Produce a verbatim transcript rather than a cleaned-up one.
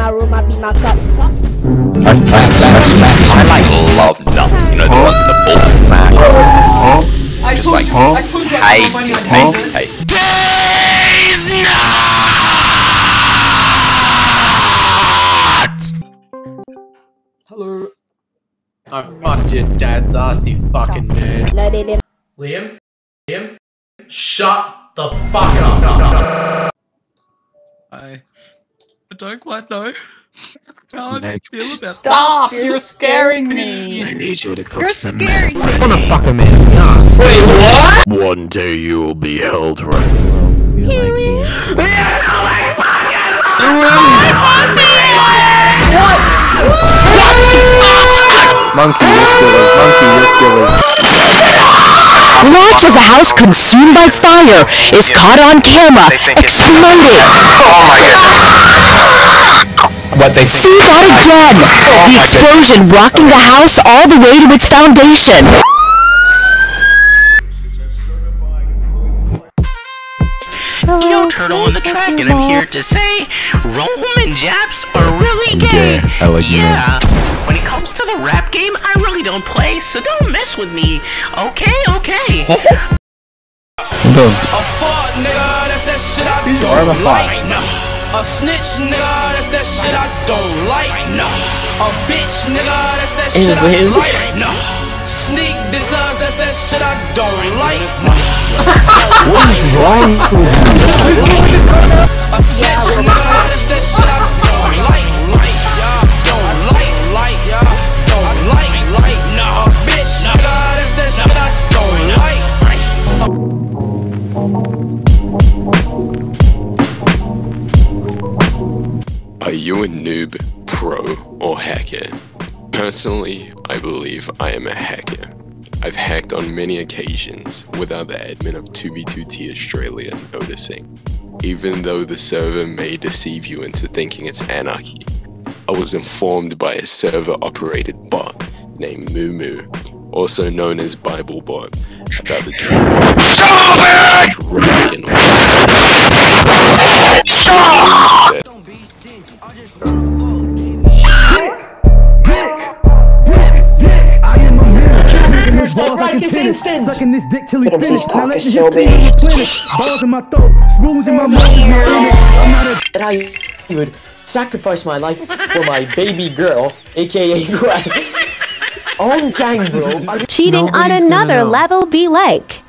my room, I beat my cup. I, I, I like love nuts, you know, the ones in the ball snacks. I Just told like you, I told you I was tasty, on my tasty, money. tasty. Hello. I fucked your dad's ass, you fucking nerd. Liam? Liam? Shut the fuck up. I, I don't quite know how I feel about Stop! You're scaring me! I need you to cook You're some scaring me! I wanna fuck a man in the ass. Wait, what? One day you will be held right. Monkey, you're silly. Monkey, you're silly. Watch as a house consumed by fire is caught on camera, exploding. Oh my god! What they See that again! The explosion rocking the house all the way to its foundation. Yo, Turtle on the track, and I'm here to say Roman Japs are really gay. gay. I like you, yeah. When it comes to the rap game, I really don't play, so don't mess with me. Okay, okay. Done. A fuck nigga, that's that shit I don't like. A snitch nigga, that's that shit I don't like. A bitch nigga, that's that shit I like. Sneak deserves, that's that shit I don't like. What is wrong with you? A snitch nigga, that's that shit I don't like. Don't like, like, don't like, like. A bitch nigga, that's that shit I don't like. Are you a noob, pro, or hacker? Personally, I believe I am a hacker. I've hacked on many occasions without the admin of two v two T Australia noticing. Even though the server may deceive you into thinking it's anarchy, I was informed by a server-operated bot named Moo Moo, also known as Bible Bot, about the true Australian Stop! Don't be stingy, I'll just run the phone. Sucking this dick till he finished. Now let me just finish. Balls in my throat, spoons in my mouth. I'm not a. That I would sacrifice my life for my baby girl, aka Greg. On gang, bro. Cheating on another level be like.